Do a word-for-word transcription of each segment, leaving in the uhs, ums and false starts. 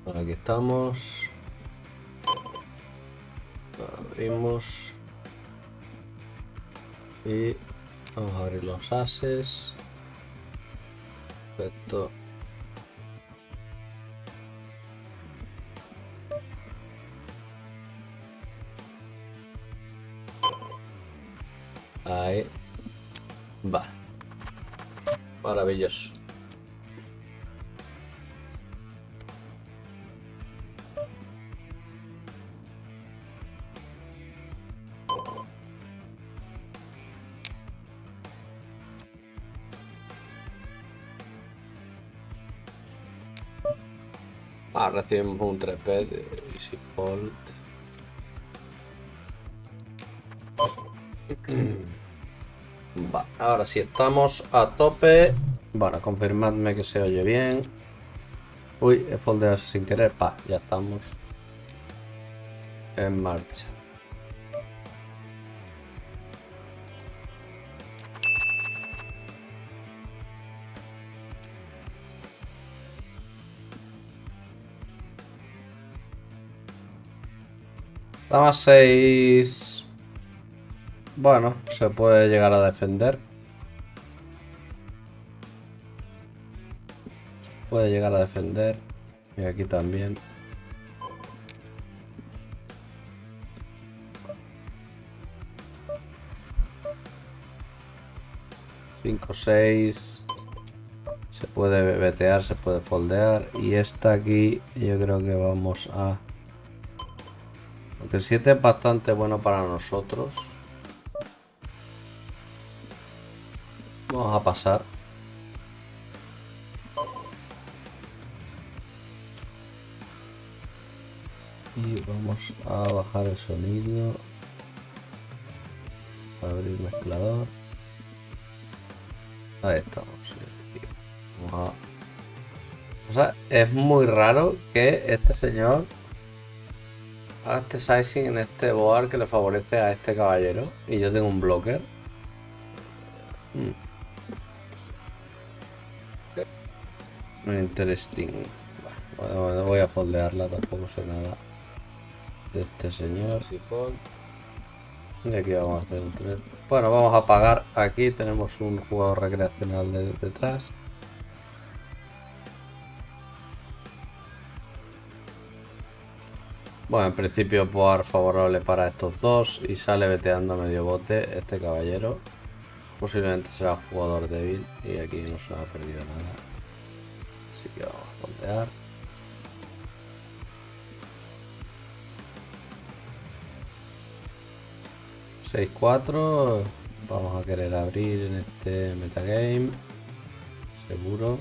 Aquí estamos. Abrimos. Y vamos a abrir los ases. Perfecto. Ahí. Va. Maravilloso. Ah, recibimos un tres B de Easy Fold. Va, ahora sí estamos a tope. Bueno, confirmadme que se oye bien. Uy, he foldeado sin querer. Pa, ya estamos en marcha. Dama seis. Bueno, se puede llegar a defender. Puede llegar a defender. Y aquí también. cinco, seis. Se puede vetear, se puede foldear. Y esta aquí yo creo que vamos a... Porque el siete es bastante bueno para nosotros. Vamos a pasar. Y vamos a bajar el sonido. Abrir mezclador. Ahí estamos. Vamos a... O sea, es muy raro que este señor haga este sizing en este board que le favorece a este caballero. Y yo tengo un blocker. Hmm. Interesting. Bueno, no voy a foldearla, tampoco sé nada de este señor. Si fold. Y aquí vamos a hacer un tres. Bueno, vamos a pagar. Aquí tenemos un jugador recreacional de, detrás. Bueno, en principio board favorable para estos dos. Y sale veteando a medio bote este caballero. Posiblemente será jugador débil. Y aquí no se ha perdido nada. Así que vamos a foldear. seis cuatro. Vamos a querer abrir en este metagame. Seguro.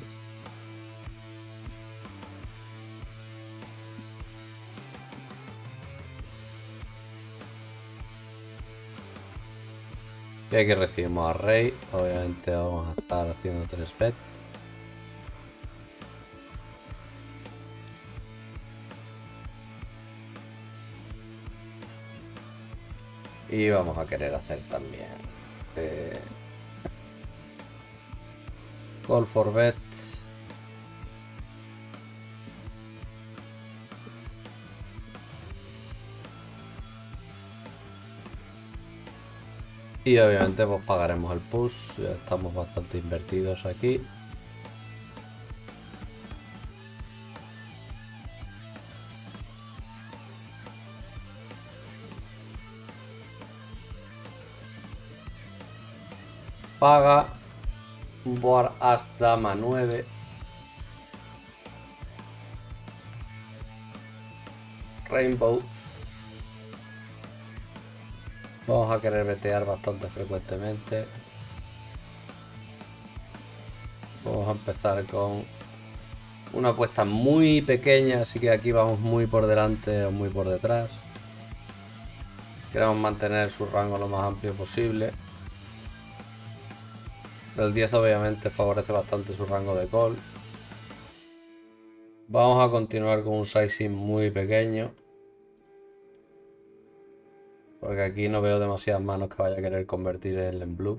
Y aquí recibimos a rey. Obviamente vamos a estar haciendo tres bet. Y vamos a querer hacer también eh, call for bet. Y obviamente pues pagaremos el push. Ya estamos bastante invertidos aquí. Paga. Board as dama nueve. Rainbow. Vamos a querer vetear bastante frecuentemente. Vamos a empezar con una apuesta muy pequeña, así que aquí vamos muy por delante o muy por detrás. Queremos mantener su rango lo más amplio posible. El diez obviamente favorece bastante su rango de call. Vamos a continuar con un sizing muy pequeño. Porque aquí no veo demasiadas manos que vaya a querer convertir él en bluff.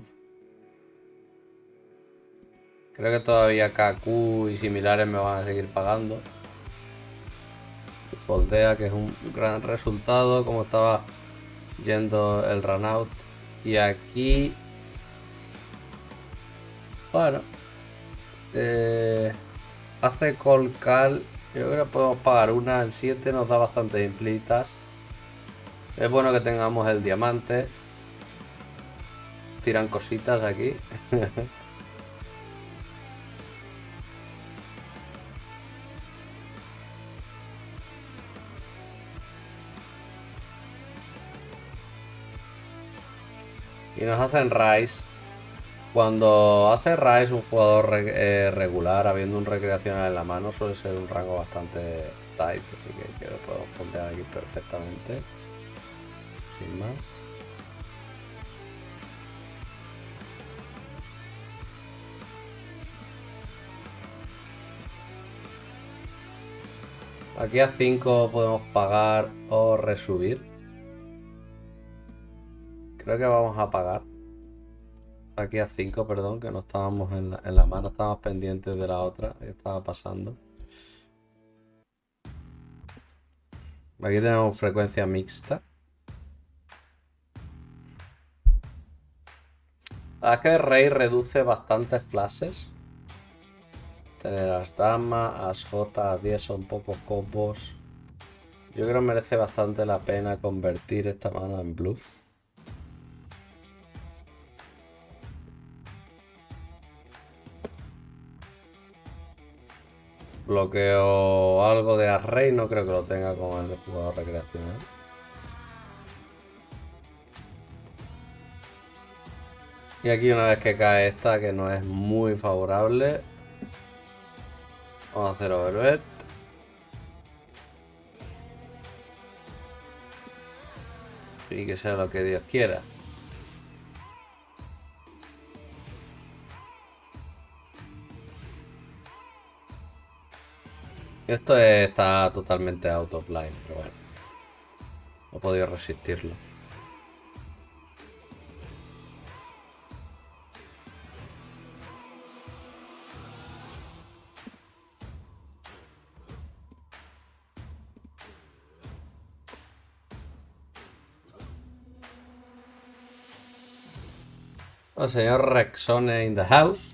Creo que todavía K Q y similares me van a seguir pagando. Foldea, que es un gran resultado, como estaba yendo el run out. Y aquí, bueno, eh, hace call cal. Yo creo que podemos pagar una. El siete nos da bastantes implitas. Es bueno que tengamos el diamante. Tiran cositas aquí. Y nos hacen Rise. Cuando hace Rise un jugador re eh, regular, habiendo un recreacional en la mano, suele ser un rango bastante tight. Así que, que lo podemos fondear aquí perfectamente. Sin más. Aquí a cinco podemos pagar o resubir. Creo que vamos a pagar. Aquí a cinco, perdón, que no estábamos en la, en la mano, estábamos pendientes de la otra que estaba pasando. Aquí tenemos frecuencia mixta. La verdad es que Rey reduce bastantes flashes. Tener as damas, as J, as diez son pocos combos. Yo creo que merece bastante la pena convertir esta mano en bluff. Bloqueo algo de as-rey, no creo que lo tenga con el jugador recreacional. Y aquí una vez que cae esta, que no es muy favorable, vamos a hacer overbet. Y que sea lo que Dios quiera. Esto está totalmente out of line, pero bueno. No he podido resistirlo. El señor Rexone in the house.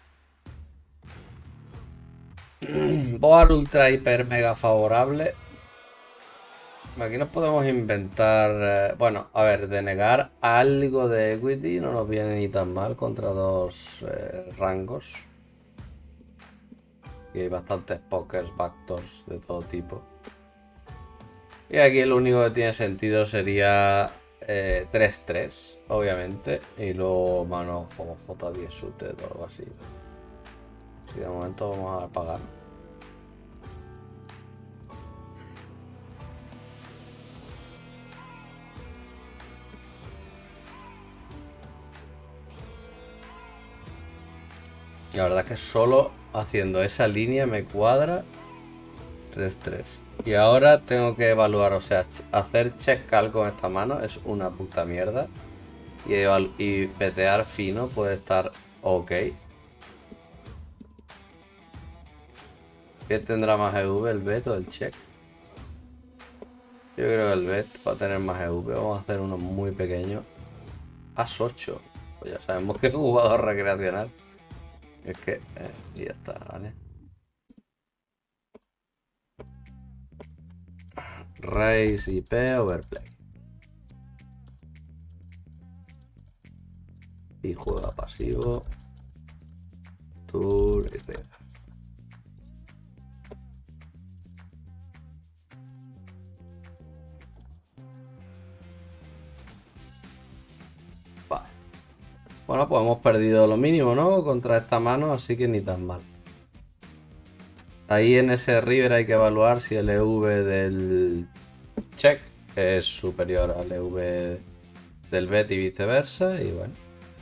Boar ultra hiper mega favorable. Aquí nos podemos inventar. Eh, bueno, a ver, denegar algo de equity no nos viene ni tan mal contra dos eh, rangos. Y hay bastantes pokers, backdoors de todo tipo. Y aquí lo único que tiene sentido sería tres tres, eh, obviamente. Y luego mano como J diez suited o algo así. Y de momento vamos a pagar. La verdad es que solo haciendo esa línea me cuadra tres tres. Y ahora tengo que evaluar, o sea, hacer check cal con esta mano es una puta mierda. Y, y petear fino puede estar ok. ¿Qué tendrá más E V, el bet o el check? Yo creo que el bet va a tener más E V. Vamos a hacer uno muy pequeño. as ocho. Pues ya sabemos que es un jugador recreacional. Es que... Eh, y ya está, ¿vale? Raise I P, overplay. Y juega pasivo. Tour y river. Vale. Bueno, pues hemos perdido lo mínimo, ¿no? Contra esta mano, así que ni tan mal. Ahí en ese river hay que evaluar si el E V del check es superior al E V del bet y viceversa, y bueno.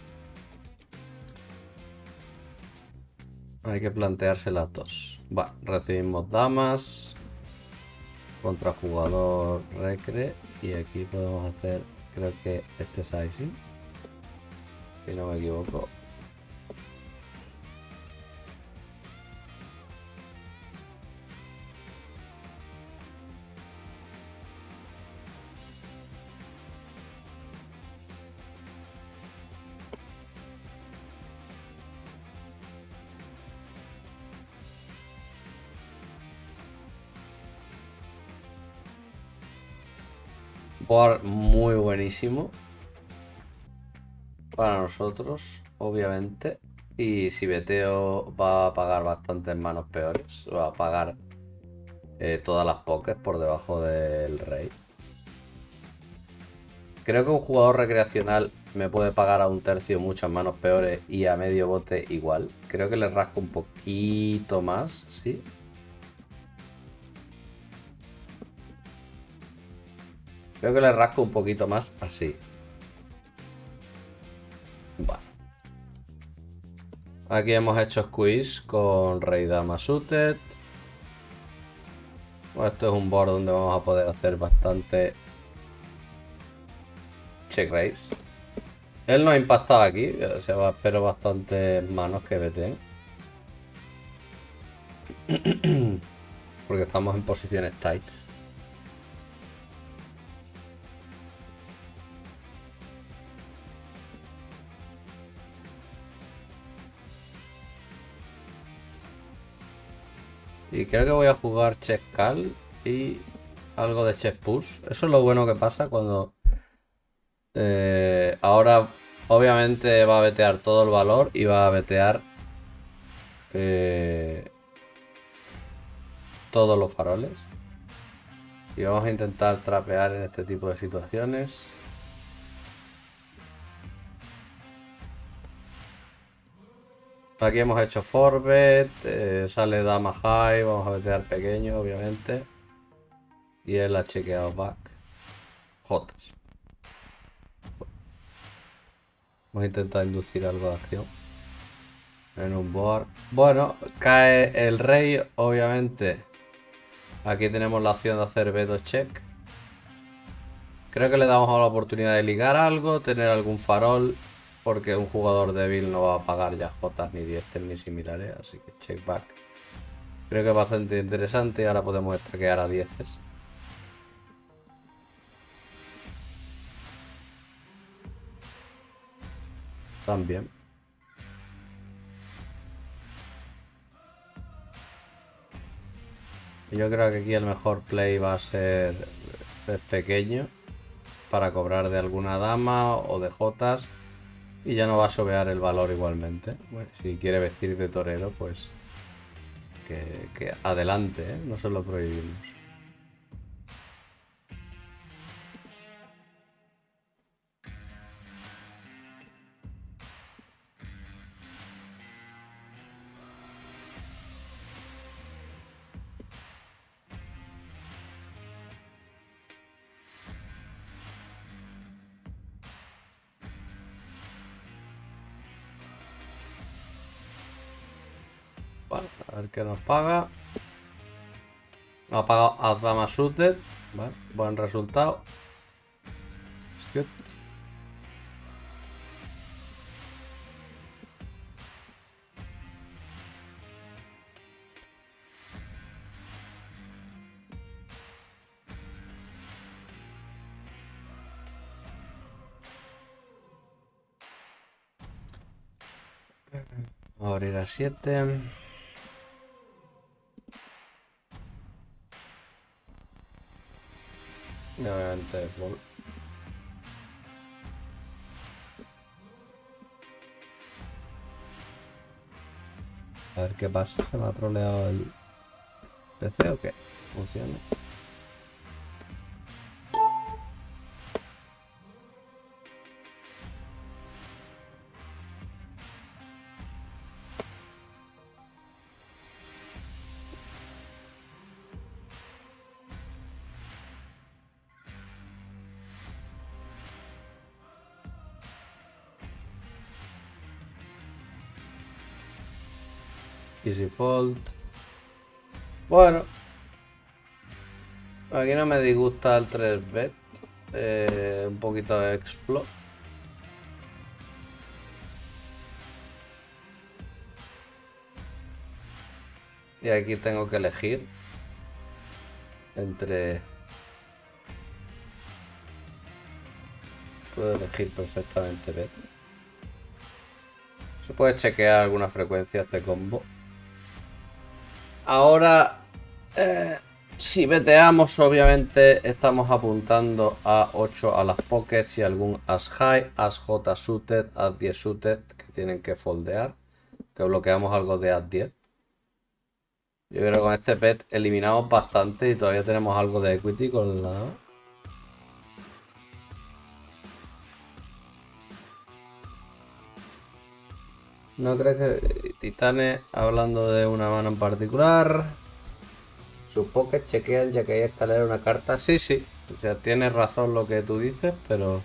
Hay que plantearse las dos. Va, recibimos damas contra jugador recre y aquí podemos hacer, creo que este sizing, si no me equivoco. Board muy buenísimo. Para nosotros, obviamente. Y si beteo va a pagar bastantes manos peores. Va a pagar eh, todas las pokés por debajo del rey. Creo que un jugador recreacional me puede pagar a un tercio muchas manos peores y a medio bote igual. Creo que le rasco un poquito más, ¿sí? Creo que le rasco un poquito más así. Vale. Aquí hemos hecho squeeze con Rey Dama Suited. Bueno, esto es un board donde vamos a poder hacer bastante check raise. Él no ha impactado aquí, o sea, espero bastantes manos que beteen. Porque estamos en posiciones tights. Y creo que voy a jugar check call y algo de check push. Eso es lo bueno que pasa cuando... Eh, ahora obviamente va a betear todo el valor y va a betear eh, todos los faroles. Y vamos a intentar trapear en este tipo de situaciones. Aquí hemos hecho forbet, eh, sale dama high, vamos a betear pequeño obviamente. Y él ha chequeado back. Jotas. Vamos a intentar inducir algo de acción en un board. Bueno, cae el rey, obviamente. Aquí tenemos la opción de hacer veto check. Creo que le damos la oportunidad de ligar algo, tener algún farol, porque un jugador débil no va a pagar ya jotas ni dieces ni similares, así que check back. Creo que es bastante interesante y ahora podemos stackear a dieces. También. Yo creo que aquí el mejor play va a ser el pequeño para cobrar de alguna dama o de jotas y ya no va a sobear el valor igualmente. Bueno, si quiere vestir de torero, pues que, que adelante, ¿eh? No se lo prohibimos. Bueno, a ver qué nos paga. Ha pagado a Dama Suited. Vale, buen resultado. Es que... Vamos a abrir a siete. Y obviamente bol. A ver qué pasa. ¿Se me ha troleado el P C o qué? Funciona. Easy fold. Bueno. Aquí no me disgusta el tres bet. Eh, un poquito de explo. Y aquí tengo que elegir entre... Puedo elegir perfectamente bet. Se puede chequear alguna frecuencia este combo. Ahora... Eh, Si veteamos, obviamente estamos apuntando a ocho a las pockets y algún as high, as j suited, as diez suited que tienen que foldear. Que bloqueamos algo de as diez. Yo creo que con este pet eliminamos bastante y todavía tenemos algo de equity con la... No creo que Titanes, hablando de una mano en particular. Sus pockets chequean ya que hay escalera una carta. Sí, sí. O sea, tienes razón lo que tú dices, pero...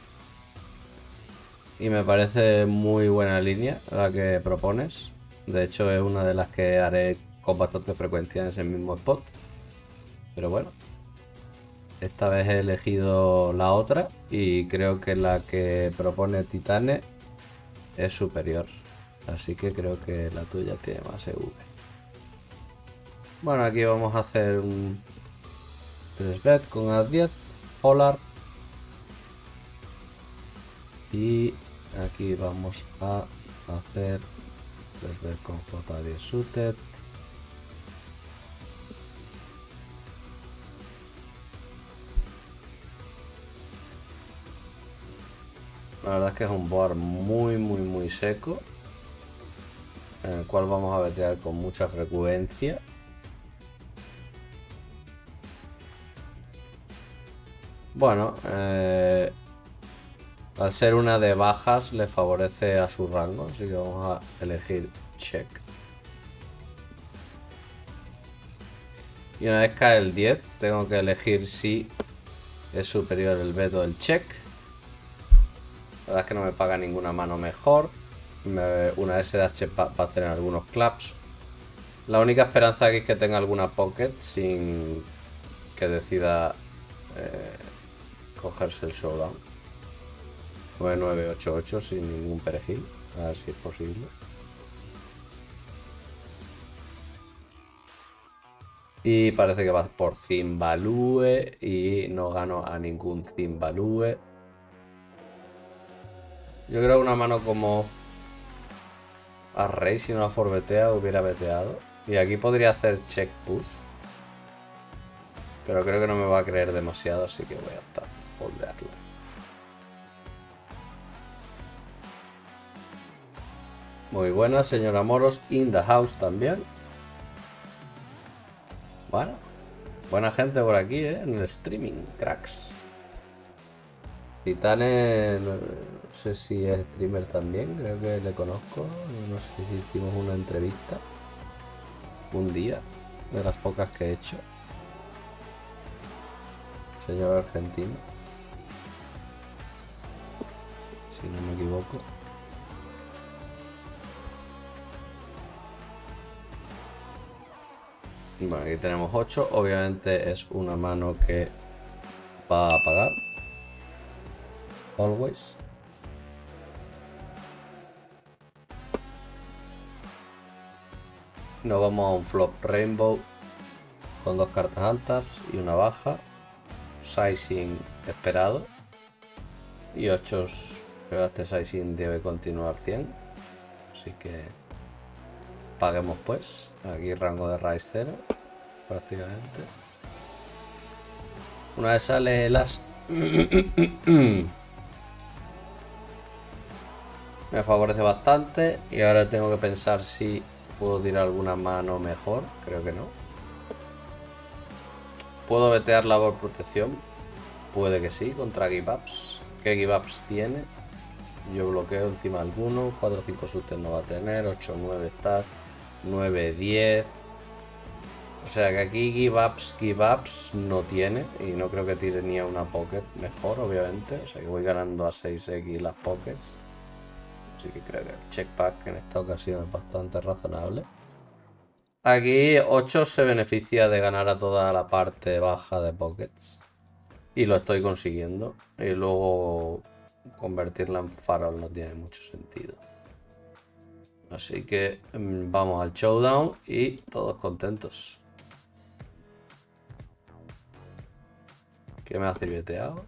Y me parece muy buena línea la que propones. De hecho, es una de las que haré con bastante frecuencia en ese mismo spot. Pero bueno. Esta vez he elegido la otra y creo que la que propone Titane es superior. Así que creo que la tuya tiene más E V. Bueno, aquí vamos a hacer un tres bet con as diez, Polar. Y aquí vamos a hacer tres bet con J diez suited. La verdad es que es un board muy muy muy seco, en el cual vamos a vetear con mucha frecuencia. Bueno, eh, al ser una de bajas le favorece a su rango, así que vamos a elegir check. Y una vez cae el diez, tengo que elegir si es superior el veto del check. La verdad es que no me paga ninguna mano mejor. Me, una S D H va, va a tener algunos claps. La única esperanza aquí es que tenga alguna pocket sin que decida eh, cogerse el showdown. nueve nueve ocho ocho sin ningún perejil. A ver si es posible. Y parece que va por Zimbalue y no gano a ningún Zimbalue. Yo creo que una mano como a Rey, si no la forbetea, hubiera veteado. Y aquí podría hacer check push. Pero creo que no me va a creer demasiado, así que voy a optar por foldearlo. Muy buena, señora Moros. In the house también. Bueno, buena gente por aquí, ¿eh? En el streaming, cracks. Titane, no sé si es streamer también, creo que le conozco. No sé si hicimos una entrevista un día, de las pocas que he hecho. Señor argentino, si no me equivoco. Bueno, aquí tenemos ocho. Obviamente es una mano que va a pagar. Always. Nos vamos a un flop rainbow con dos cartas altas y una baja. Sizing esperado. Y ocho. Creo que este sizing debe continuar cien. Así que paguemos pues. Aquí rango de raíz cero. Prácticamente. Una vez sale las... me favorece bastante. Y ahora tengo que pensar si puedo tirar alguna mano mejor. Creo que no. ¿Puedo vetearla por protección? Puede que sí, contra give ups. ¿Qué give ups tiene? Yo bloqueo encima alguno. cuatro cinco sustes no va a tener. ocho nueve está. nueve diez. O sea que aquí give ups, give ups no tiene. Y no creo que tire ni a una pocket mejor, obviamente. O sea que voy ganando a seis equis las pockets. Así que creo que el check pack en esta ocasión es bastante razonable. Aquí ocho se beneficia de ganar a toda la parte baja de pockets. Y lo estoy consiguiendo. Y luego convertirla en farol no tiene mucho sentido. Así que mmm, vamos al showdown y todos contentos. ¿Qué me ha sirveteado?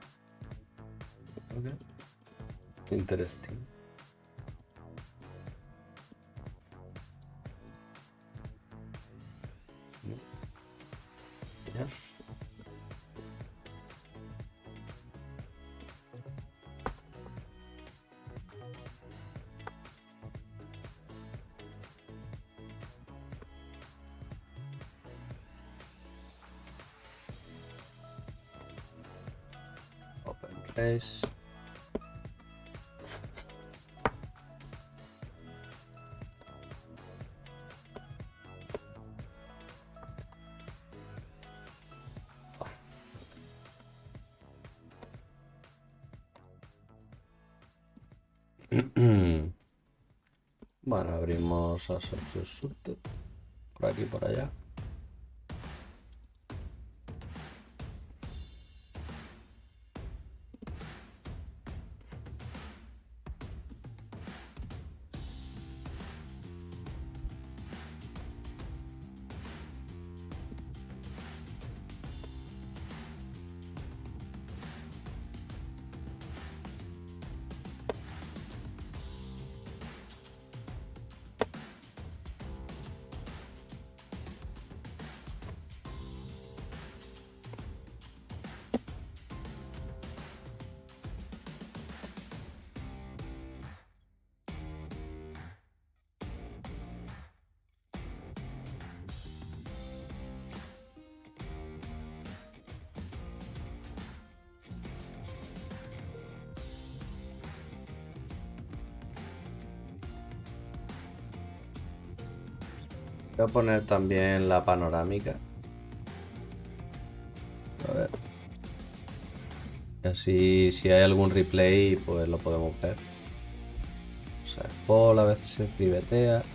Okay. Interesting. señor. Open race. Bueno, abrimos a Sergio Sutte por aquí por allá. Voy a poner también la panorámica. A ver. Y así, si hay algún replay, pues lo podemos ver. O sea, Paul a veces se trivetea.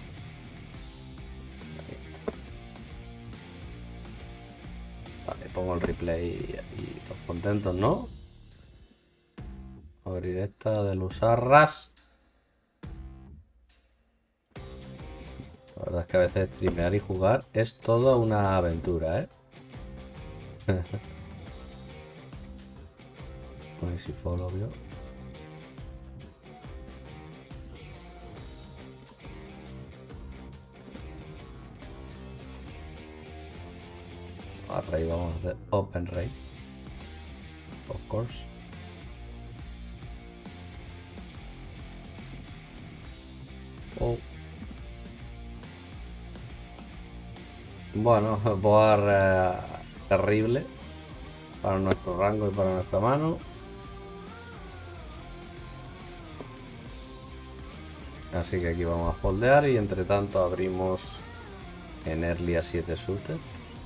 Vale, pongo el replay y todos contentos, ¿no? Abrir esta de los arras. La verdad es que a veces streamear y jugar es toda una aventura, ¿eh? Bueno, si fue obvio. Ahora ahí vamos a hacer open race. Of course. Oh. Bueno, boar eh, terrible para nuestro rango y para nuestra mano. Así que aquí vamos a foldear y entre tanto abrimos en early a siete suited.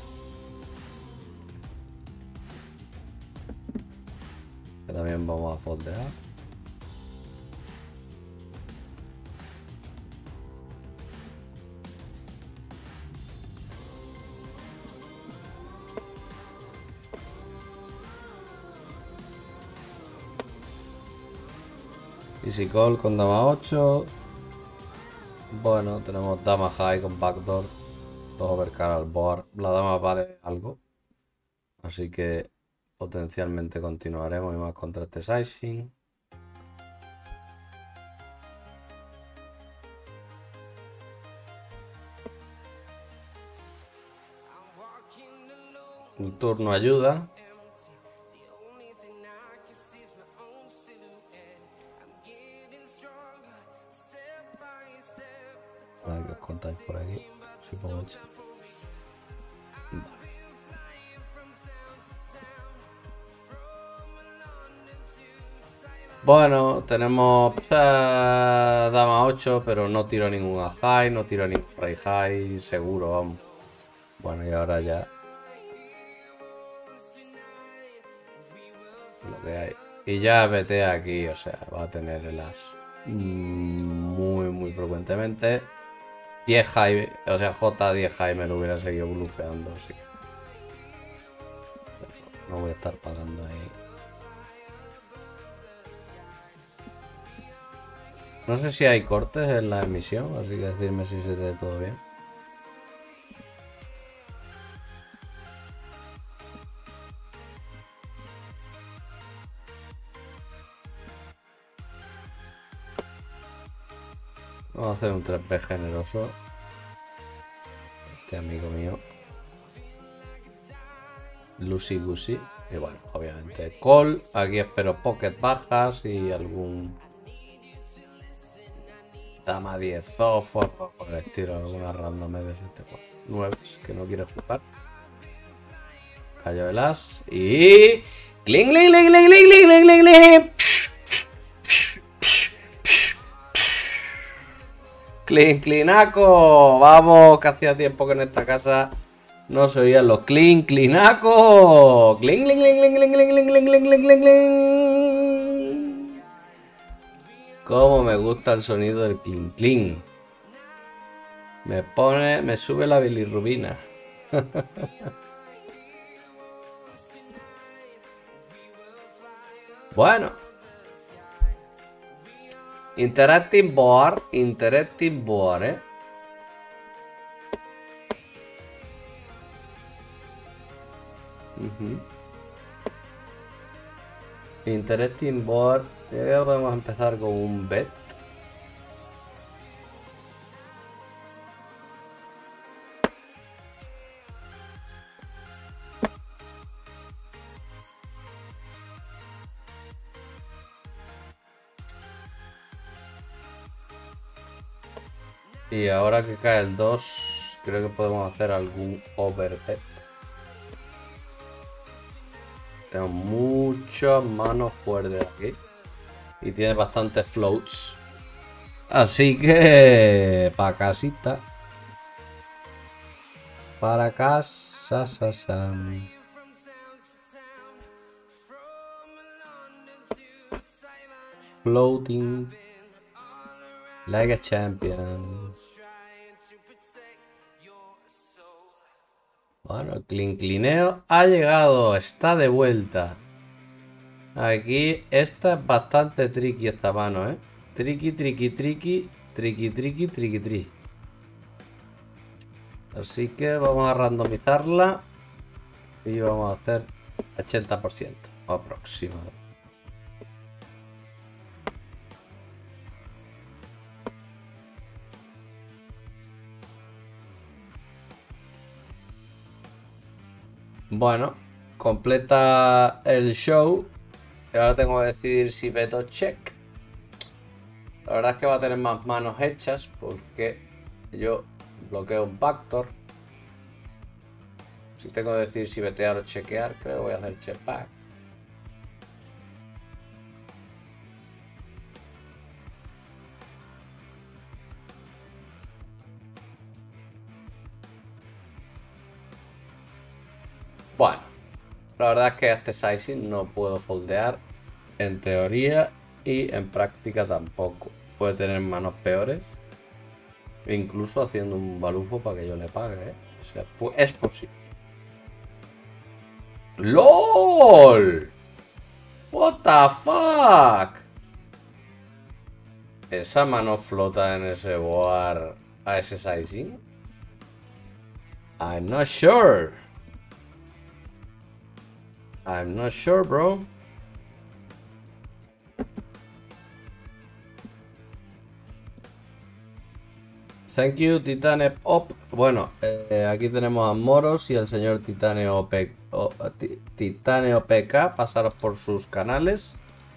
Que también vamos a foldear. Easy call con dama ocho. Bueno, tenemos dama high con backdoor. Dos overcard al board. La dama vale algo. Así que potencialmente continuaremos y más contra este sizing. El turno ayuda. A ver qué os contáis por aquí. Si pongo el... Vale. Bueno, tenemos eh, dama ocho, pero no tiro ninguna high, no tiro ningún rey high, seguro, vamos. Bueno, y ahora ya lo que hay. Y ya vete aquí, o sea, va a tener el as muy, muy frecuentemente. diez high, o sea, J diez high me lo hubiera seguido blufeando, así que no voy a estar pagando ahí. No sé si hay cortes en la emisión, así que decirme si se te ve todo bien. Vamos a hacer un tres P generoso. Este amigo mío. Lucy Goosey. Y bueno, obviamente Call. Aquí espero Pocket bajas y algún Dama diez off o algo por el estilo, alguna random de ese tipo. nueve que no quiero flipar. Cayó el as y... ¡Cling, cling, cling, cling, cling, cling, cling, cling! ¡Clean, cleanaco! Vamos, que hacía tiempo que en esta casa no se oían los clean, cleanaco. ¡Cling, cling, cling, cling, cling, cling, cling, cling, cling, cling, cling, cling! Cómo me gusta el sonido del clean, clean. Me pone, me sube la bilirrubina. Bueno. Interactive board, interactive board, eh. Uh-huh. Interactive board. Ya podemos empezar con un bet. Y ahora que cae el dos, creo que podemos hacer algún overbet. Tengo muchas manos fuertes aquí. Y tiene bastantes floats. Así que... para casita. Para casa, sa, sa. Floating. Like a champion. Bueno, el clinclineo ha llegado, está de vuelta. Aquí, esta es bastante tricky esta mano, ¿eh? Tricky, tricky, tricky, tricky, tricky, tricky, tricky. Así que vamos a randomizarla. Y vamos a hacer ochenta por ciento aproximadamente. Bueno, completa el show. Y ahora tengo que decidir si veto check. La verdad es que va a tener más manos hechas porque yo bloqueo un backdoor. Si tengo que decidir si vetear o chequear, creo que voy a hacer check back. Bueno, la verdad es que a este sizing no puedo foldear en teoría y en práctica tampoco. Puede tener manos peores, incluso haciendo un balufo para que yo le pague, ¿eh? O sea, es posible. ¡LOL! What the fuck? ¿Esa mano flota en ese board a ese sizing? I'm not sure. I'm not sure, bro. Thank you, Titane Op. Bueno, eh, aquí tenemos a Moros y el señor Titane O P, o, Titane O P K. Pasaros por sus canales.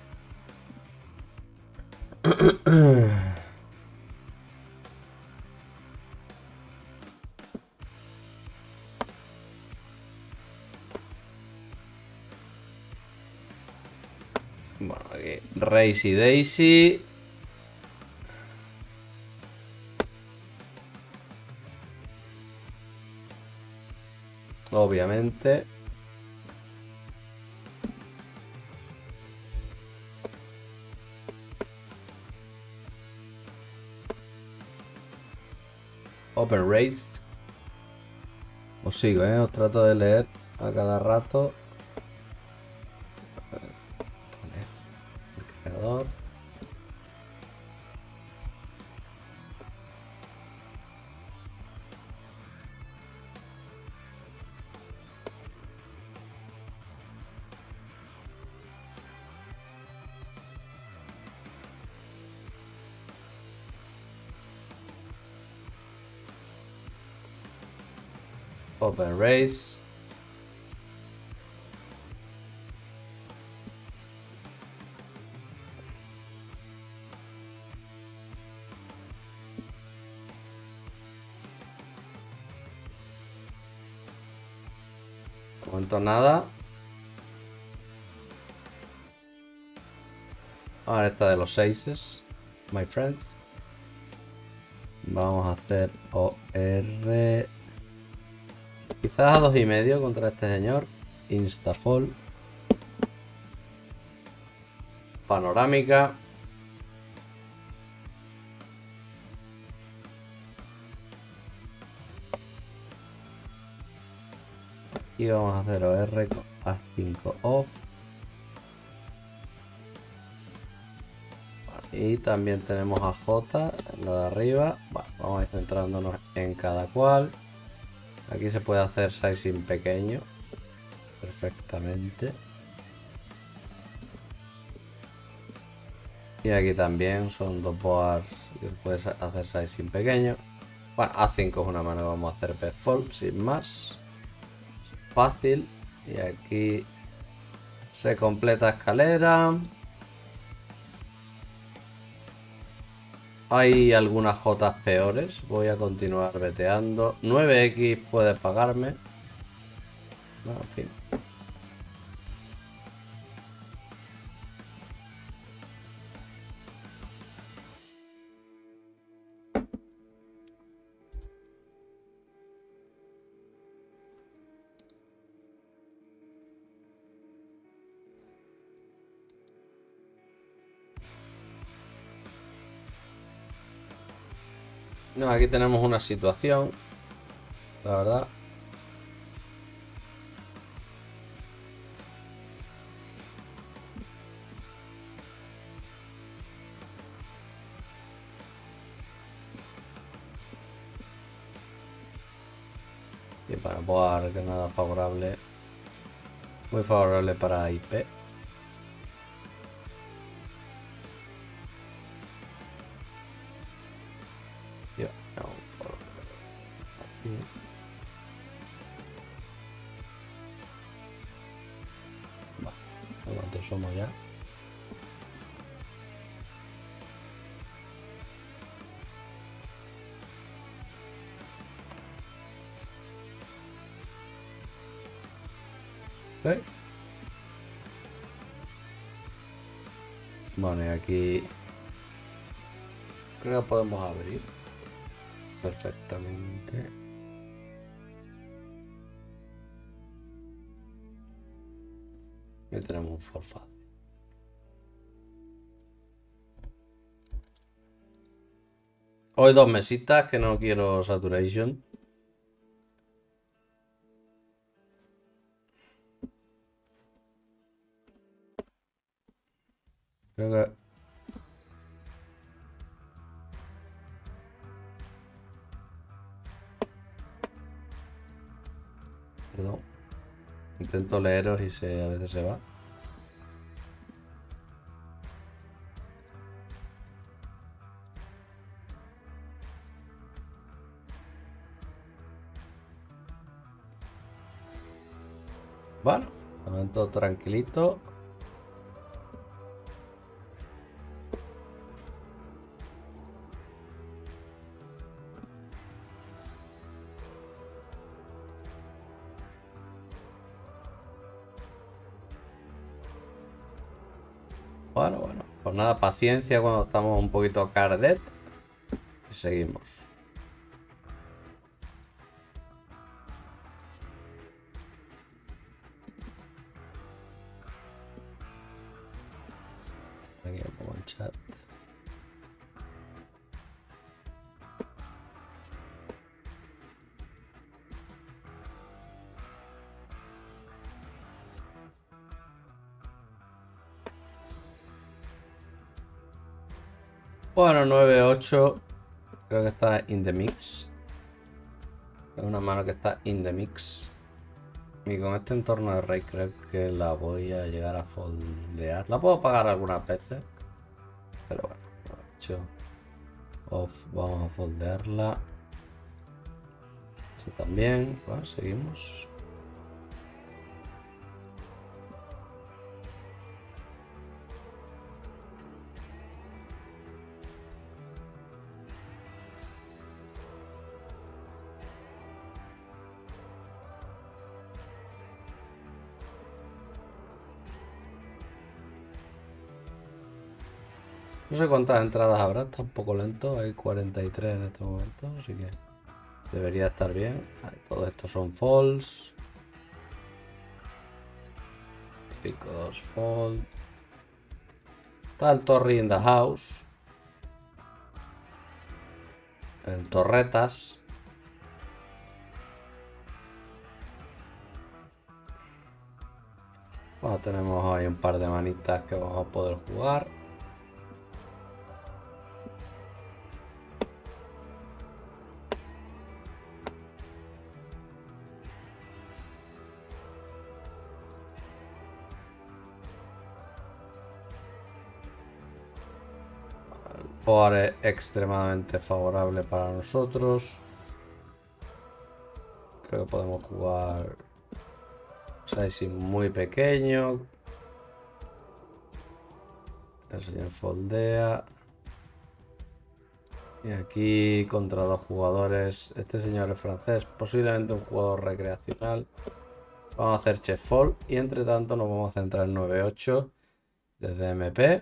Bueno, aquí Racy Daisy. Obviamente. Open Race. Os sigo, ¿eh? Os trato de leer a cada rato. Poner el creador. Open Race. De momento nada. Ahora esta de los seises, my friends. Vamos a hacer O R. Quizás a dos y medio contra este señor. Instafall. Panorámica. Y vamos a hacer O R con A cinco off. Y también tenemos a J en la de arriba. Bueno, vamos a ir centrándonos en cada cual. Aquí se puede hacer sizing pequeño perfectamente. Y aquí también son dos boards que puedes hacer sizing pequeño. Bueno, A cinco es una mano que vamos a hacer bedfold sin más. Fácil. Y aquí se completa escalera. Hay algunas Jotas peores. Voy a continuar veteando. nueve equis puede pagarme. No, en fin. No, aquí tenemos una situación, la verdad. Y para boar, que nada favorable. Muy favorable para I P. Yo, no, por aquí. Vale, ¿cuántos somos ya? ¿Sí? Bueno, y aquí creo que podemos abrir perfectamente. Y tenemos un forfaz. Hoy dos mesitas que no quiero saturation. Creo que... Perdón. Intento leeros y se, a veces se va. Bueno, momento tranquilito. Bueno, bueno, pues nada, paciencia cuando estamos un poquito cardet. Y seguimos. Aquí lo pongo en chat. Bueno, nueve ocho. Creo que está in the mix. Es una mano que está in the mix. Y con este entorno de rey creo que la voy a llegar a foldear. La puedo pagar algunas veces. Pero bueno, lo he hecho. Off, vamos a foldearla. Eso también. Bueno, seguimos. No sé cuántas entradas habrá, está un poco lento, hay cuarenta y tres en este momento, así que debería estar bien. Ahí, todos estos son falls. Pico dos fall. Está el Torri in the house. El Torretas. Bueno, tenemos ahí un par de manitas que vamos a poder jugar. El board es extremadamente favorable para nosotros. Creo que podemos jugar sizing muy pequeño. El señor foldea. Y aquí contra dos jugadores. Este señor es francés, posiblemente un jugador recreacional. Vamos a hacer chef fold y entre tanto nos vamos a centrar en nueve ocho desde M P.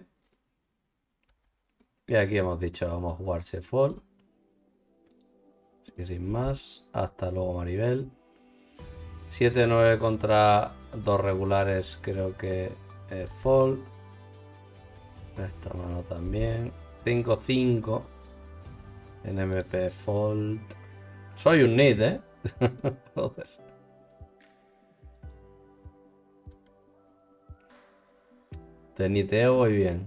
Y aquí hemos dicho vamos a jugar chef fold. Así que sin más, hasta luego Maribel. siete nueve contra dos regulares, creo que es fold. Esta mano también. cinco cinco en M P fold. Soy un nit, ¿eh? Joder. Te niteo muy bien.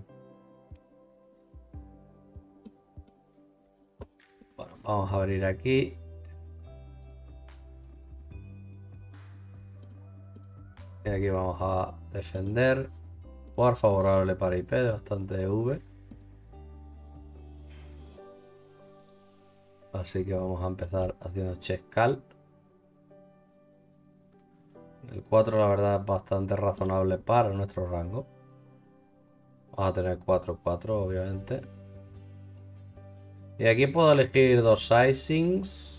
Bueno, vamos a abrir aquí. Y aquí vamos a defender. Jugar favorable para I P de bastante V. Así que vamos a empezar haciendo check call. El cuatro la verdad es bastante razonable para nuestro rango. Vamos a tener cuatro cuatro obviamente. Y aquí puedo elegir dos sizings.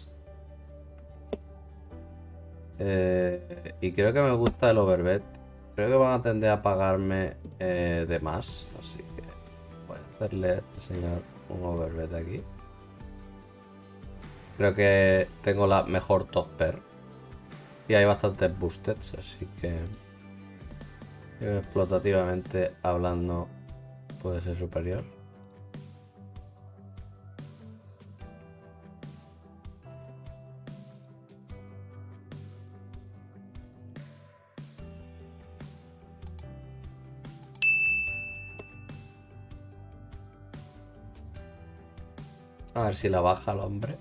Eh, y creo que me gusta el overbet. Creo que van a tender a pagarme eh, de más. Así que voy a hacerle a este señor un overbet aquí. Creo que tengo la mejor top pair. Y hay bastantes boosteds, así que explotativamente hablando puede ser superior. A ver si la baja el hombre.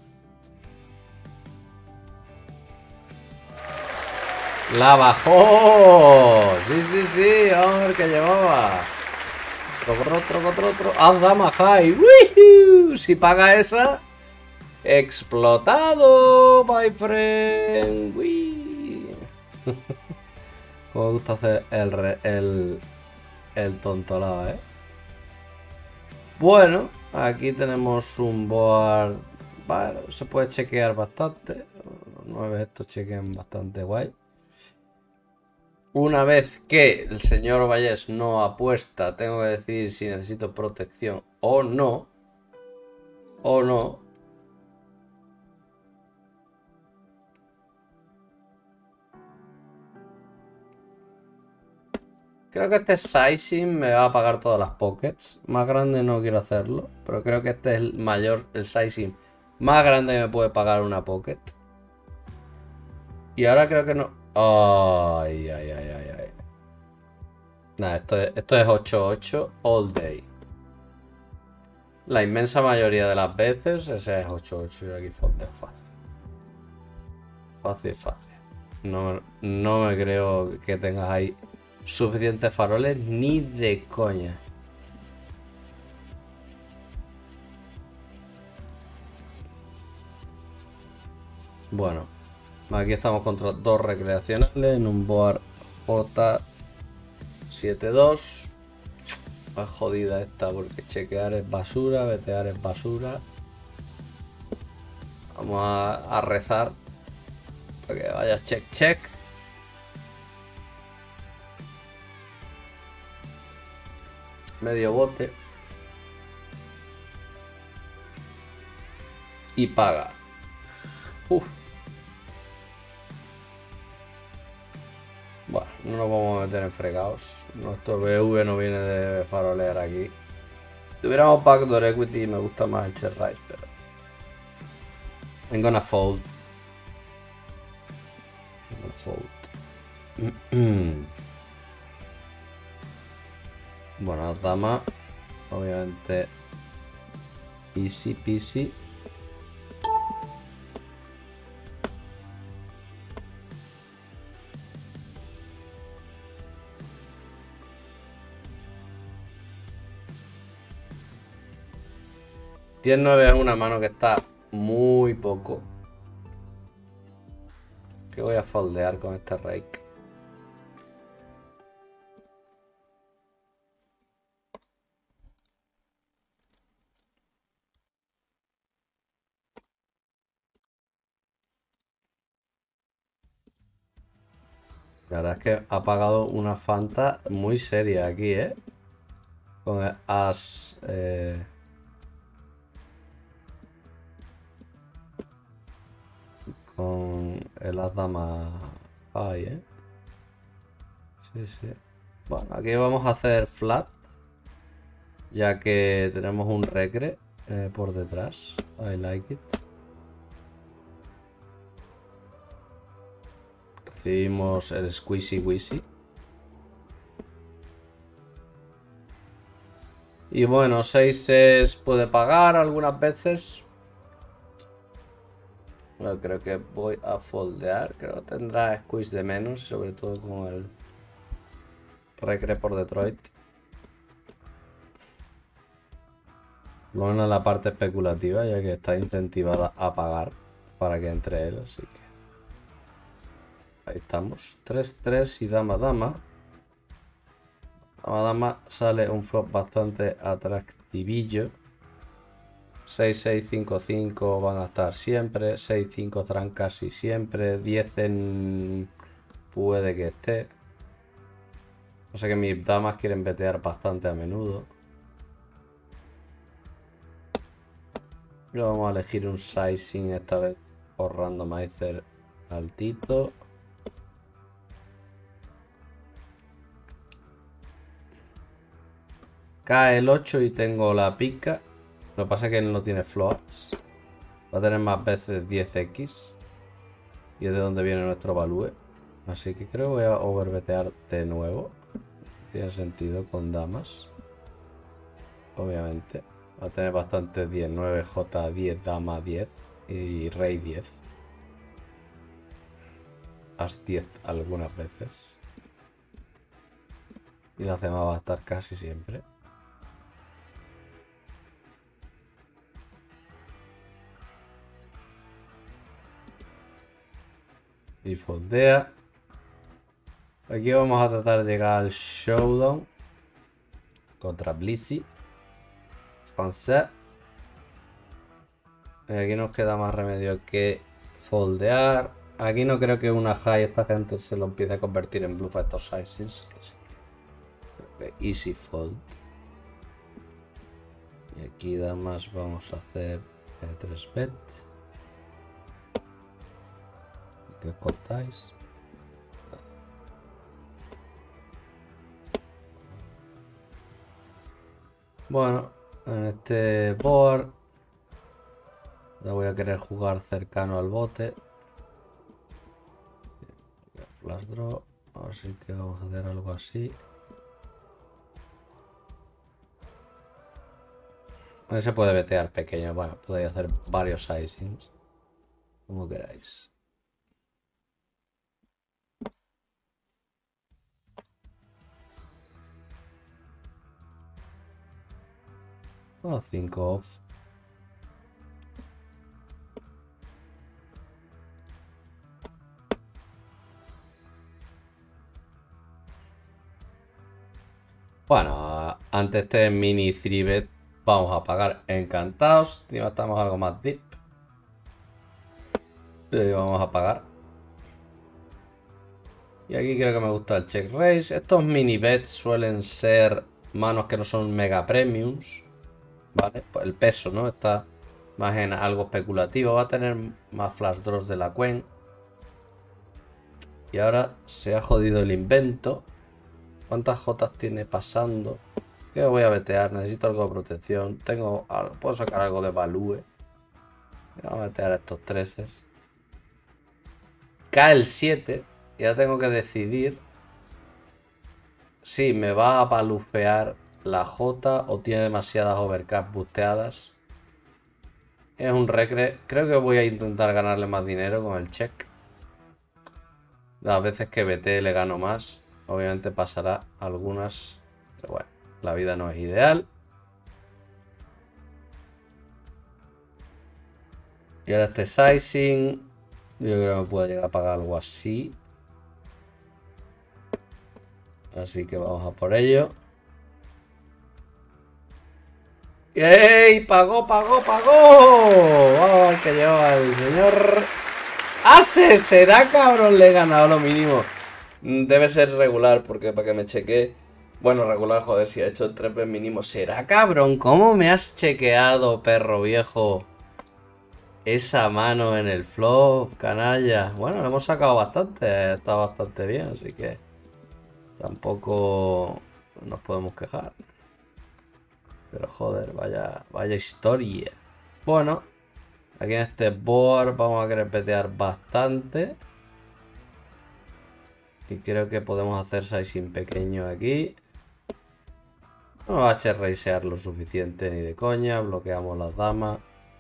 ¡La bajó! Sí, sí, sí. Vamos a ver qué llevaba. Troco, troco, troco. ¡Haz dama high! ¡Woohoo! Si paga esa. ¡Explotado, my friend! ¡Wii! Como me gusta hacer el, re, el, el tontolado, ¿eh? Bueno, aquí tenemos un board. Bueno, se puede chequear bastante. Los nueve estos chequean bastante guay. Una vez que el señor Vallés no apuesta, tengo que decidir si necesito protección o no. O no. Creo que este sizing me va a pagar todas las pockets. Más grande no quiero hacerlo. Pero creo que este es el mayor, el sizing más grande que me puede pagar una pocket. Y ahora creo que no. Ay, ay, ay, ay, ay. Nada, esto es, esto es ocho ocho all day. La inmensa mayoría de las veces ese es ocho ocho y aquí es fácil. Fácil, fácil. No, no me creo que tengas ahí suficientes faroles ni de coña. Bueno, aquí estamos contra dos recreacionales en un board J siete dos. Es jodida esta porque chequear es basura, vetear es basura. Vamos a, a rezar para que vaya check check. Medio bote. y paga. Uf. Bueno, no nos vamos a meter en fregados. Nuestro B V no viene de farolear aquí. Si tuviéramos backdoor equity me gusta más el check raise, pero... I'm gonna fold. I'm gonna fold. Bueno, dama. Obviamente. Easy peasy. diez nueve es una mano que está muy poco. Que voy a foldear con este rake. La verdad es que ha pagado una Fanta muy seria aquí, ¿eh? Con el as... Eh... Con el as dama high, ¿eh? Sí, sí. Bueno, aquí vamos a hacer flat. Ya que tenemos un recre eh, por detrás. I like it. Recibimos el squeezy wheezy. Y bueno, seis seis puede pagar algunas veces. Bueno, creo que voy a foldear. Creo que tendrá squeeze de menos, sobre todo con el recre por Detroit. Lo menos en la parte especulativa, ya que está incentivada a pagar para que entre él, así que... Ahí estamos. tres tres y dama dama. Dama dama sale un flop bastante atractivillo. seis seis cinco cinco van a estar siempre. seis cinco estarán casi siempre. diez en... puede que esté. O sea que mis damas quieren betear bastante a menudo. Y vamos a elegir un sizing esta vez por randomizer altito. Cae el ocho y tengo la pica. Lo que pasa es que él no tiene floats. Va a tener más veces diez equis. Y es de donde viene nuestro value. Así que creo que voy a overbetear de nuevo. Tiene sentido con damas. Obviamente. Va a tener bastante diez. nueve J diez, dama diez. Y rey diez. As diez algunas veces. Y la cema va a estar casi siempre. Y foldea. Aquí vamos a tratar de llegar al showdown contra Blissey. Francés. Aquí nos queda más remedio que foldear. Aquí no creo que una high esta gente se lo empiece a convertir en bluff a estos sizings. Easy fold. Y aquí damas vamos a hacer tres bet. ¿Qué cortáis? Bueno, en este board la voy a querer jugar cercano al bote. Flash draw, así que vamos a hacer algo así. Ahí se puede betear pequeño, bueno, podéis hacer varios sizings, como queráis. Oh, cinco off. Bueno, ante este mini three bet vamos a pagar encantados. Encima estamos algo más deep. Y vamos a pagar. Y aquí creo que me gusta el check raise. Estos mini bets suelen ser manos que no son mega premiums. Vale, pues el peso, ¿no? Está más en algo especulativo. Va a tener más flash draws de la Quen. Y ahora se ha jodido el invento. ¿Cuántas Jotas tiene pasando? ¿Qué voy a vetear? Necesito algo de protección. Tengo, puedo sacar algo de value. Vamos a vetear estos treses. Cae el siete. Ya tengo que decidir si me va a balufear la J o tiene demasiadas overcast busteadas. Es un recre. Creo que voy a intentar ganarle más dinero con el check. Las veces que vete le gano más. Obviamente pasará algunas. Pero bueno, la vida no es ideal. Y ahora este sizing. Yo creo que me puedo llegar a pagar algo así. Así que vamos a por ello. ¡Ey! ¡Pagó, pagó, pagó! Vamos a que lleva el señor. ¡Ase! ¿Será, cabrón? Le he ganado lo mínimo. Debe ser regular, porque para que me chequee. Bueno, regular, joder, si ha hecho tres veces mínimo. ¿Será, cabrón? ¿Cómo me has chequeado, perro viejo? Esa mano en el flop, canalla. Bueno, lo hemos sacado bastante. Está bastante bien, así que tampoco nos podemos quejar. Pero joder, vaya, vaya historia. Bueno, aquí en este board vamos a querer petear bastante. Y creo que podemos hacer sizing pequeño aquí. No va a ser raisear lo suficiente ni de coña. Bloqueamos las damas.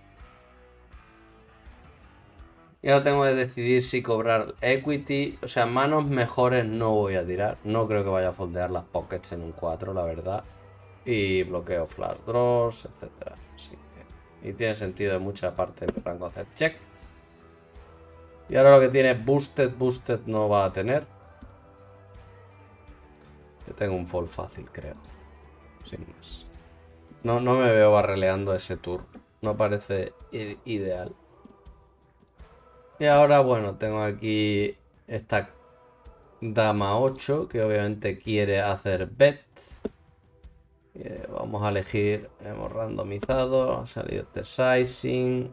Y ahora tengo que decidir si cobrar equity. O sea, manos mejores no voy a tirar. No creo que vaya a foldear las pockets en un cuatro, la verdad. Y bloqueo flash draws, etcétera. Así que... Y tiene sentido en mucha parte del rango hacer check. Y ahora lo que tiene boosted, boosted no va a tener. Yo tengo un fall fácil, creo. Sin más. No, no me veo barreleando ese tour. No parece ideal. Y ahora, bueno, tengo aquí esta dama ocho, que obviamente quiere hacer bet. Eh, vamos a elegir, hemos randomizado, ha salido este sizing.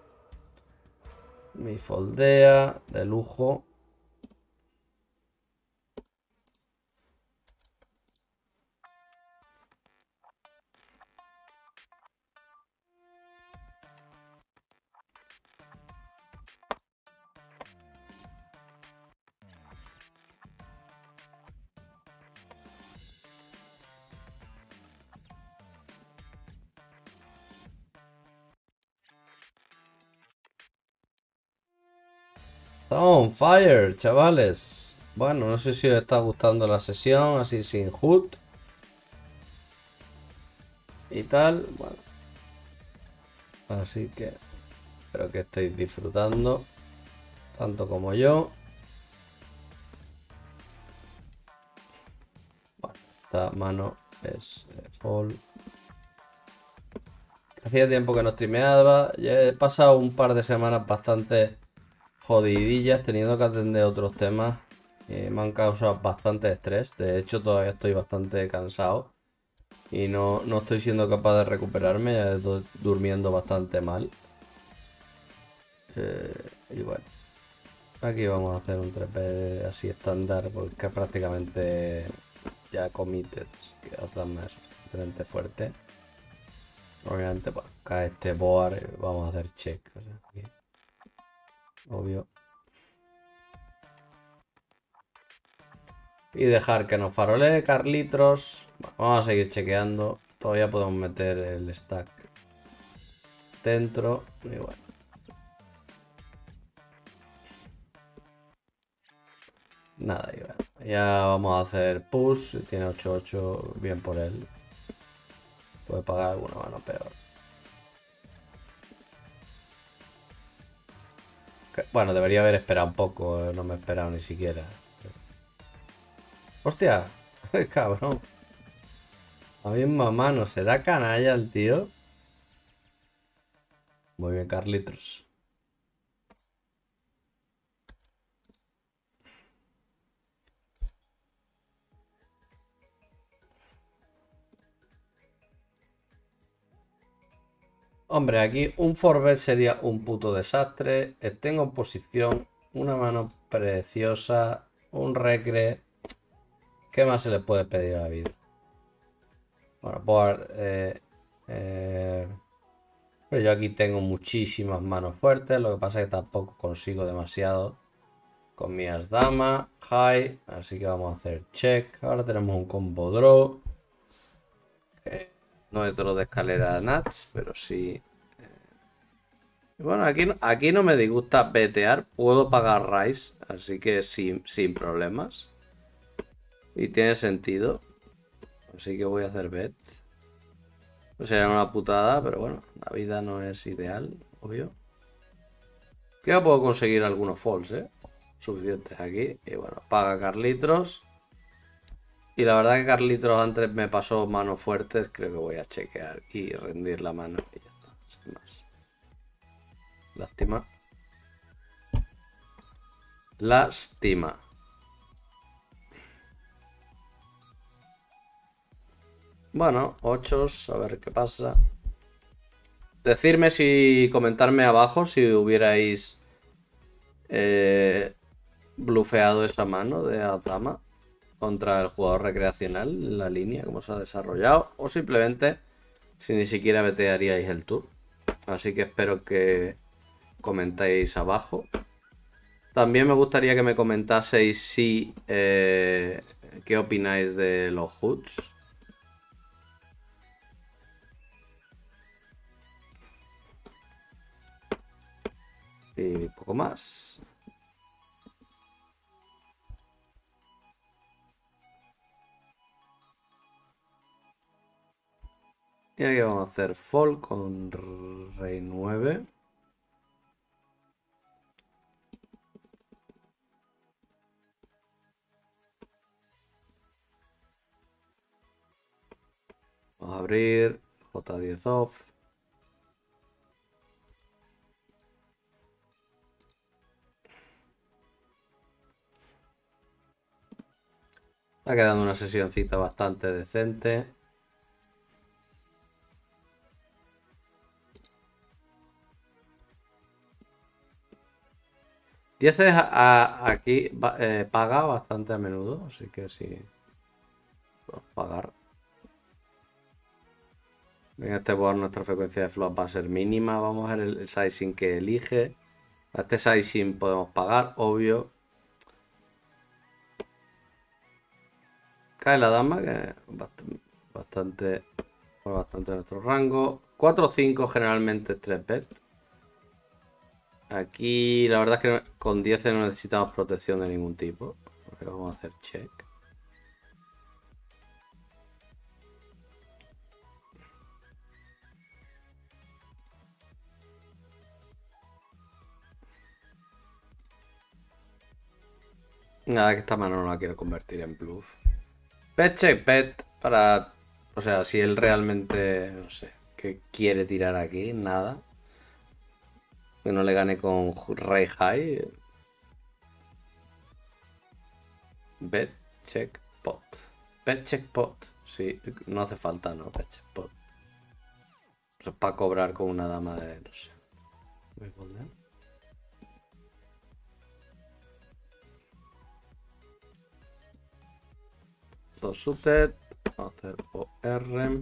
Mi foldea, de lujo. Estamos on fire, chavales. Bueno, no sé si os está gustando la sesión, así sin H U D. Y tal, bueno. Así que espero que estéis disfrutando, tanto como yo. Bueno, esta mano es eh, fall. Hacía tiempo que no streameaba. Ya he pasado un par de semanas bastante jodidillas, teniendo que atender otros temas. Eh, me han causado bastante estrés. De hecho, todavía estoy bastante cansado. Y no, no estoy siendo capaz de recuperarme. Ya estoy durmiendo bastante mal. Eh, y bueno. Aquí vamos a hacer un tres P así estándar. Porque es prácticamente ya committed. Así que hazme suficientemente fuerte. Obviamente, pues, cae este board. Vamos a hacer check. O sea, aquí. Obvio. Y dejar que nos farolee Carlitos. Bueno, vamos a seguir chequeando. Todavía podemos meter el stack dentro. Y bueno. Nada, y bueno. Ya vamos a hacer push. Tiene ocho ocho. Bien por él. Puede pagar alguna mano peor. Bueno, debería haber esperado un poco. No me he esperado ni siquiera. ¡Hostia! Cabrón. La misma mano. ¿Será canalla el tío? Muy bien, Carlitos. Hombre, aquí un forbet sería un puto desastre. Tengo en posición una mano preciosa, un recre. ¿Qué más se le puede pedir a la vida? Bueno, por... Eh, eh, pero yo aquí tengo muchísimas manos fuertes. Lo que pasa es que tampoco consigo demasiado con mi as dama, high. Así que vamos a hacer check. Ahora tenemos un combo draw. Eh, no es draw de escalera nuts, pero sí. Bueno, aquí, no- aquí no me disgusta betear. Puedo pagar Rise, así que sin, sin problemas. Y tiene sentido. Así que voy a hacer bet. No sería una putada, pero bueno, la vida no es ideal, obvio. Que yo puedo conseguir algunos falls, ¿eh? Suficientes aquí. Y bueno, paga Carlitos. Y la verdad que Carlitos antes me pasó manos fuertes. Creo que voy a chequear y rendir la mano. Y ya está, sin más. Lástima. Lástima. Bueno, ocho, a ver qué pasa. Decidme si comentarme abajo si hubierais eh, blufeado esa mano de Atama contra el jugador recreacional en la línea, cómo se ha desarrollado, o simplemente si ni siquiera vetearíais el tour. Así que espero que comentéis abajo. También me gustaría que me comentaseis si eh, qué opináis de los H U Ds. Y poco más. Y aquí vamos a hacer fall con rey nueve. Vamos a abrir J diez off. Está quedando una sesioncita bastante decente. diez a, a, aquí eh, paga bastante a menudo, así que sí. Podemos pagar. En este board nuestra frecuencia de flop va a ser mínima. Vamos a ver el sizing que elige. A este sizing podemos pagar, obvio. Cae la dama, que es bastante, bastante, bastante nuestro rango. cuatro o cinco generalmente tres bet. Aquí la verdad es que con diez no necesitamos protección de ningún tipo. Porque vamos a hacer check. Nada, que esta mano no la quiero convertir en bluff. Bet check bet para... O sea, si él realmente, no sé, que quiere tirar aquí, nada. Que no le gane con rey high. Bet check pot. Bet check pot. Sí, no hace falta, ¿no? Bet check pot. Eso es para cobrar con una dama de... no sé. Voy a poner. Dos suited. Vamos a hacer O R.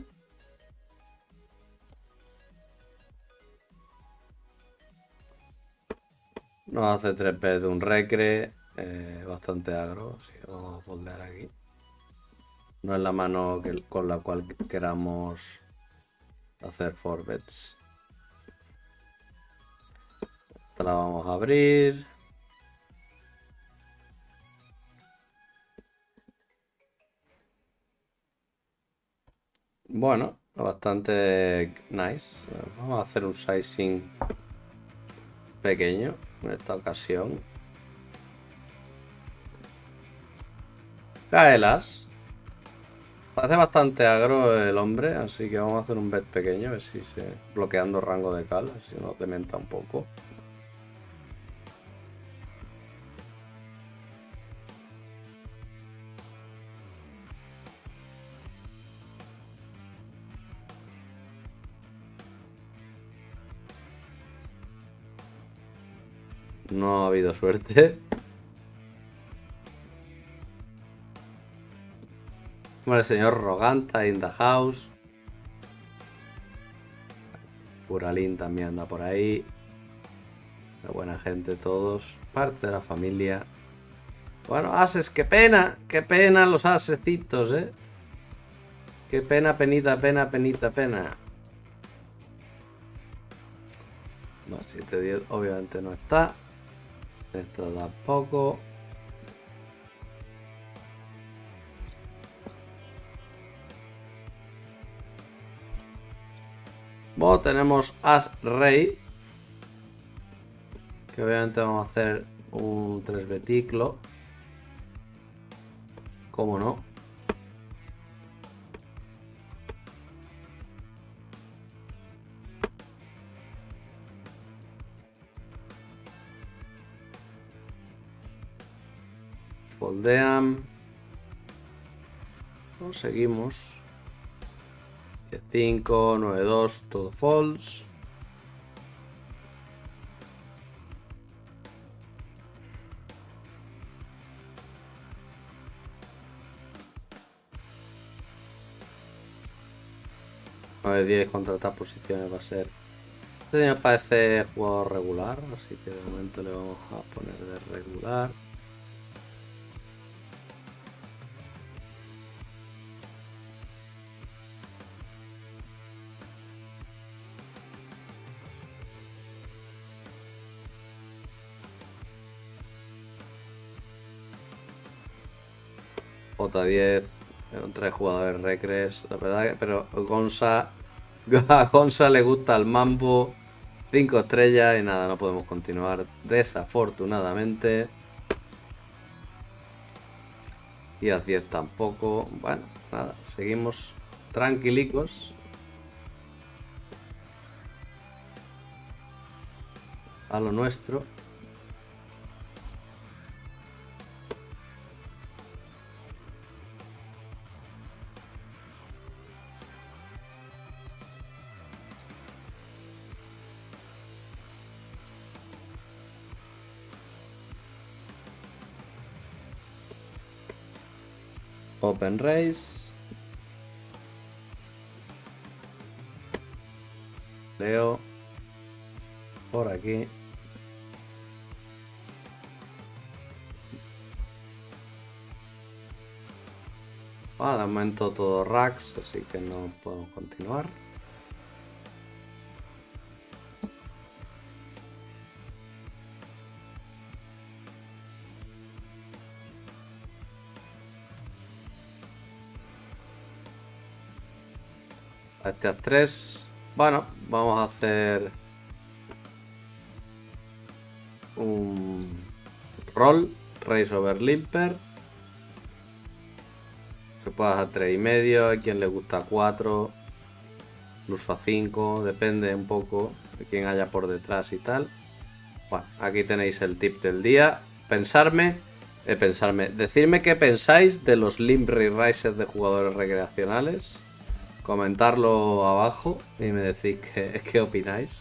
Nos hace tres bet de un recre. Eh, bastante agro. Así que vamos a foldear aquí. No es la mano que, con la cual queramos hacer four bets. Esta la vamos a abrir. Bueno, bastante nice. Vamos a hacer un sizing pequeño en esta ocasión. Cae el as. Parece bastante agro el hombre, así que vamos a hacer un bet pequeño, a ver si se... bloqueando rango de cal, así nos dementa un poco. No ha habido suerte. Bueno, el señor Roganta in the house. Furalín también anda por ahí. Una buena gente todos. Parte de la familia. Bueno, ases, qué pena. Qué pena los asecitos, eh. Qué pena, penita, pena, penita, pena. No, siete diez obviamente no está. Esto tampoco. Bueno, tenemos as rey. Que obviamente vamos a hacer un tres beticlo. ¿Cómo no? Foldean. Conseguimos. cinco, nueve, dos, todo false. nueve, diez contra estas posiciones va a ser. Este señor parece jugador regular, así que de momento le vamos a poner de regular. J diez, con tres jugadores recres, la verdad que, pero Gonza, a Gonza le gusta el mambo, cinco estrellas y nada, no podemos continuar desafortunadamente. Y a diez tampoco, bueno, nada, seguimos tranquilicos. A lo nuestro. Open Race. Leo. Por aquí. Ah, de momento todo racks, así que no podemos continuar. Este a tres. Bueno, vamos a hacer un roll. Race over limper. Se puede hacer tres y medio. Hay quien le gusta cuatro. Incluso a cinco. Depende un poco de quién haya por detrás y tal. Bueno, aquí tenéis el tip del día. Pensarme. Eh, pensarme. Decidme qué pensáis de los limp re-rises de jugadores recreacionales. Comentarlo abajo y me decís qué, qué opináis.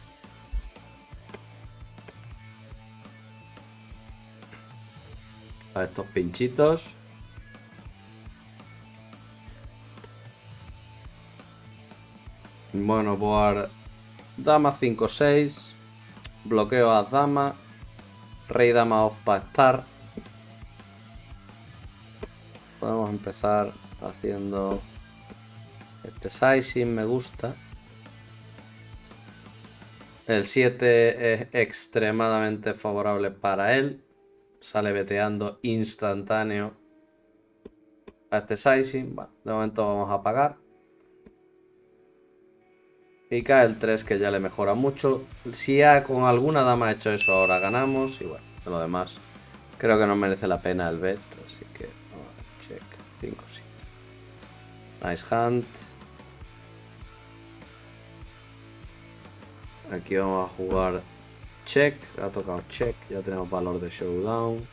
A estos pinchitos. Bueno, board dama cinco seis. Bloqueo a dama. Rey dama off para estar. Podemos empezar haciendo este sizing, me gusta. El siete es extremadamente favorable para él. Sale veteando instantáneo a este sizing. Bueno, de momento vamos a pagar. Y cae el tres, que ya le mejora mucho. Si ya con alguna dama ha hecho eso, ahora ganamos. Y bueno, de lo demás creo que no merece la pena el bet. Así que vamos a check. cinco siete. Nice hand. Aquí vamos a jugar check. Ha tocado check. Ya tenemos valor de showdown.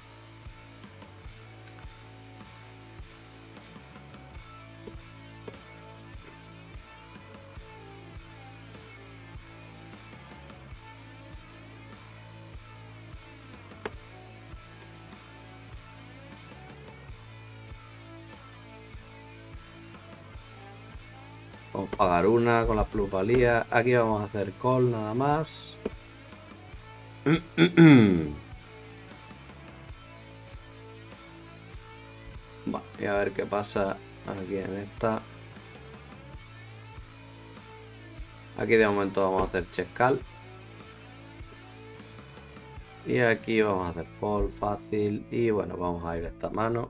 Vamos a pagar una con la plusvalía. Aquí vamos a hacer call nada más. Vale, y a ver qué pasa aquí en esta. Aquí de momento vamos a hacer check call. Y aquí vamos a hacer fall fácil. Y bueno, vamos a ir a esta mano.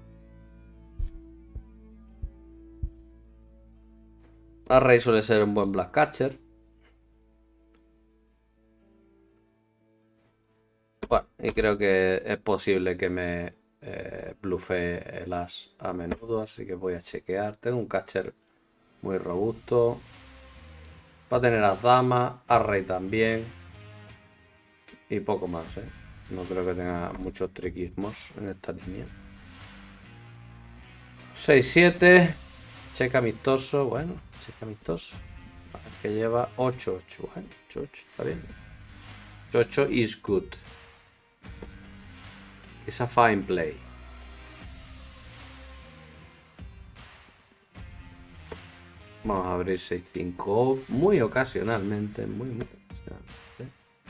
Array suele ser un buen black catcher. Bueno, y creo que es posible que me eh, bluffee el as a menudo, así que voy a chequear. Tengo un catcher muy robusto. Va a tener as damas, array también. Y poco más, ¿eh? No creo que tenga muchos triquismos en esta línea. seis siete. Cheque amistoso, bueno, cheque amistoso. Que lleva ocho ocho, bueno, ocho ocho, está bien. ocho ocho is good. It's a fine play. Vamos a abrir seis cinco muy ocasionalmente, muy, muy ocasionalmente.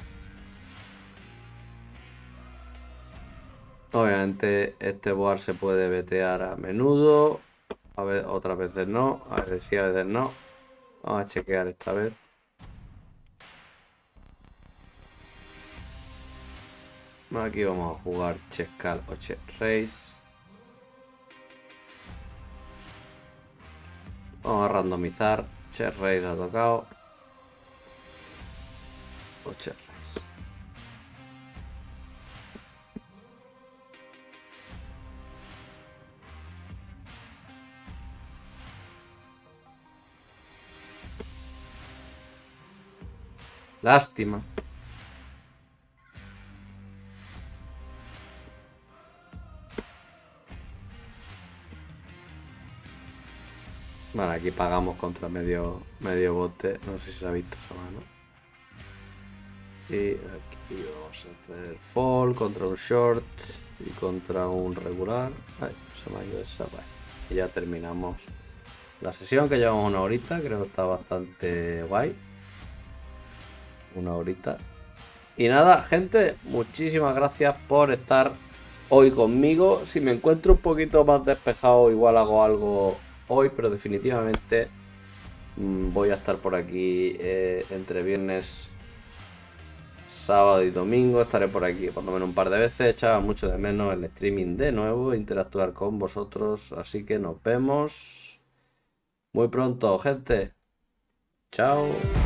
Obviamente este board se puede betear a menudo. A ver, otras veces no. A veces sí, a veces no. Vamos a chequear esta vez. Aquí vamos a jugar check call o check raise. Vamos a randomizar. Check raise ha tocado. O check raise. Lástima. Vale, aquí pagamos contra medio, medio bote. No sé si se ha visto esa mano. Y aquí vamos a hacer fall contra un short y contra un regular. Ay, se me ha ido esa. Vale. Y ya terminamos la sesión, que llevamos una horita. Creo que está bastante guay. Una horita. Y nada, gente, muchísimas gracias por estar hoy conmigo. Si me encuentro un poquito más despejado, igual hago algo hoy, pero definitivamente mmm, voy a estar por aquí eh, entre viernes, sábado y domingo. Estaré por aquí por lo menos un par de veces. Echaba mucho de menos el streaming de nuevo, interactuar con vosotros. Así que nos vemos muy pronto, gente. Chao.